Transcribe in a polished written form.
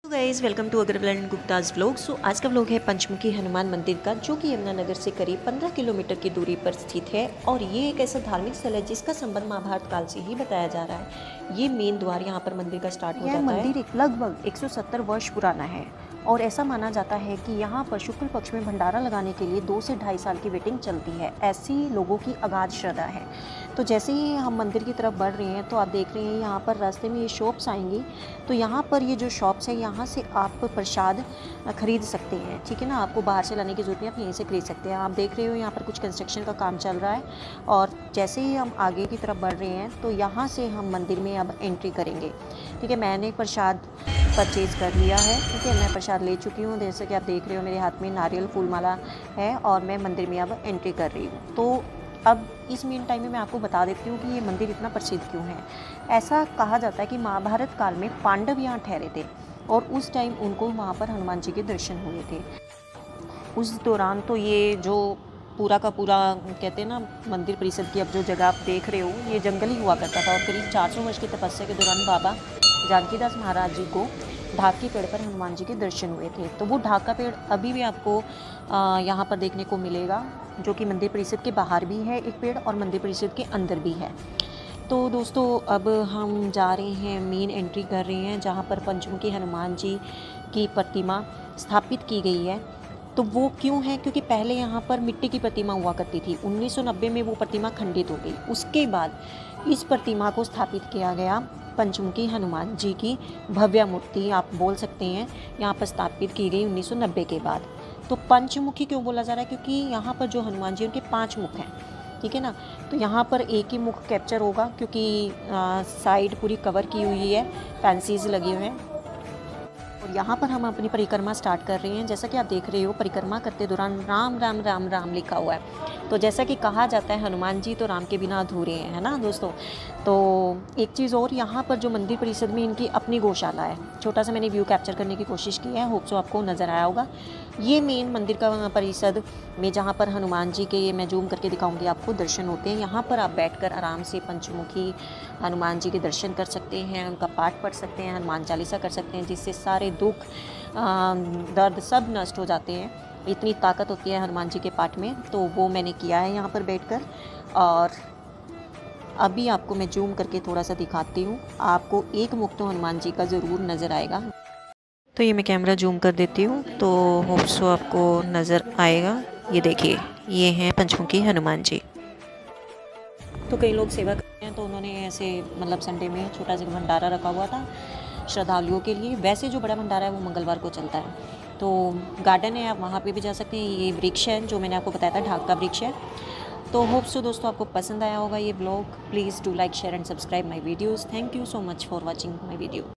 तो guys welcome to Agrawal and Gupta's vlog. आज का व्लॉग है पंचमुखी हनुमान मंदिर का, जो कि यमुनानगर से करीब 15 किलोमीटर की दूरी पर स्थित है। और ये एक ऐसा धार्मिक स्थल है जिसका संबंध महाभारत काल से ही बताया जा रहा है। ये मेन द्वार यहाँ पर मंदिर का स्टार्ट हो जाता है। मंदिर लगभग 170 वर्ष पुराना है और ऐसा माना जाता है कि यहाँ पर शुक्ल पक्ष में भंडारा लगाने के लिए 2 से ढाई साल की वेटिंग चलती है। ऐसी लोगों की अगाध श्रद्धा है। तो जैसे ही हम मंदिर की तरफ बढ़ रहे हैं तो आप देख रहे हैं यहाँ पर रास्ते में ये शॉप्स आएंगी। तो यहाँ पर ये जो शॉप्स है, यहाँ से आप प्रसाद खरीद सकते हैं। ठीक है ना, आपको बाहर से लाने की जरूरत नहीं, आप यहीं से खरीद सकते हैं। आप देख रहे हो यहाँ पर कुछ कंस्ट्रक्शन का काम चल रहा है और जैसे ही हम आगे की तरफ बढ़ रहे हैं तो यहाँ से हम मंदिर में अब एंट्री करेंगे। ठीक है, मैंने प्रसाद परचेज़ कर लिया है। ठीक है, मैं प्रसाद ले चुकी हूँ। जैसे कि आप देख रहे हो मेरे हाथ में नारियल फूल माला है और मैं मंदिर में अब एंट्री कर रही हूँ। तो अब इस मेन टाइम में मैं आपको बता देती हूँ कि ये मंदिर इतना प्रसिद्ध क्यों है। ऐसा कहा जाता है कि महाभारत काल में पांडव यहाँ ठहरे थे और उस टाइम उनको वहाँ पर हनुमान जी के दर्शन हुए थे। उस दौरान तो ये जो पूरा का पूरा कहते हैं ना मंदिर परिसर की अब जो जगह आप देख रहे हो, ये जंगल ही हुआ करता था। और करीब 400 वर्ष की तपस्या के दौरान बाबा जानकीदास महाराज जी को ढाक के पेड़ पर हनुमान जी के दर्शन हुए थे। तो वो ढाक का पेड़ अभी भी आपको यहाँ पर देखने को मिलेगा, जो कि मंदिर परिसर के बाहर भी है एक पेड़ और मंदिर परिसर के अंदर भी है। तो दोस्तों अब हम जा रहे हैं, मेन एंट्री कर रहे हैं जहाँ पर पंचमुखी हनुमान जी की प्रतिमा स्थापित की गई है। तो वो क्यों है? क्योंकि पहले यहाँ पर मिट्टी की प्रतिमा हुआ करती थी। 1990 में वो प्रतिमा खंडित हो गई। उसके बाद इस प्रतिमा को स्थापित किया गया। पंचमुखी हनुमान जी की भव्य मूर्ति आप बोल सकते हैं यहाँ पर स्थापित की गई 1990 के बाद। तो पंचमुखी क्यों बोला जा रहा है? क्योंकि यहाँ पर जो हनुमान जी उनके 5 मुख हैं। ठीक है ना, तो यहाँ पर एक ही मुख कैप्चर होगा क्योंकि साइड पूरी कवर की हुई है, फैंसीज लगे हुए हैं। और यहाँ पर हम अपनी परिक्रमा स्टार्ट कर रहे हैं। जैसा कि आप देख रहे हो, परिक्रमा करते दौरान राम राम राम राम लिखा हुआ है। तो जैसा कि कहा जाता है हनुमान जी तो राम के बिना अधूरे हैं, है ना दोस्तों। तो एक चीज़ और, यहाँ पर जो मंदिर परिसर में इनकी अपनी गौशाला है। छोटा सा मैंने व्यू कैप्चर करने की कोशिश की है, होप सो आपको नज़र आया होगा। ये मेन मंदिर का परिसर में जहाँ पर हनुमान जी के, मैं जूम करके दिखाऊंगी आपको, दर्शन होते हैं। यहाँ पर आप बैठकर आराम से पंचमुखी हनुमान जी के दर्शन कर सकते हैं, उनका पाठ पढ़ सकते हैं, हनुमान चालीसा कर सकते हैं, जिससे सारे दुख दर्द सब नष्ट हो जाते हैं। इतनी ताकत होती है हनुमान जी के पाठ में। तो वो मैंने किया है यहाँ पर बैठकर। और अभी आपको मैं जूम करके थोड़ा सा दिखाती हूँ, आपको एक मुख तो हनुमान जी का ज़रूर नज़र आएगा। तो ये मैं कैमरा जूम कर देती हूँ तो होप सो आपको नज़र आएगा। ये देखिए, ये हैं पंचमुखी हनुमान जी। तो कई लोग सेवा करते हैं तो उन्होंने ऐसे मतलब संडे में छोटा सा भंडारा रखा हुआ था श्रद्धालुओं के लिए। वैसे जो बड़ा भंडारा है वो मंगलवार को चलता है। तो गार्डन है, आप वहाँ पे भी जा सकते हैं। ये वृक्ष है जो मैंने आपको बताया था, ढाक का वृक्ष है। तो होप सो दोस्तों आपको पसंद आया होगा ये blog. Please do like, share and subscribe my videos. Thank you so much for watching my video.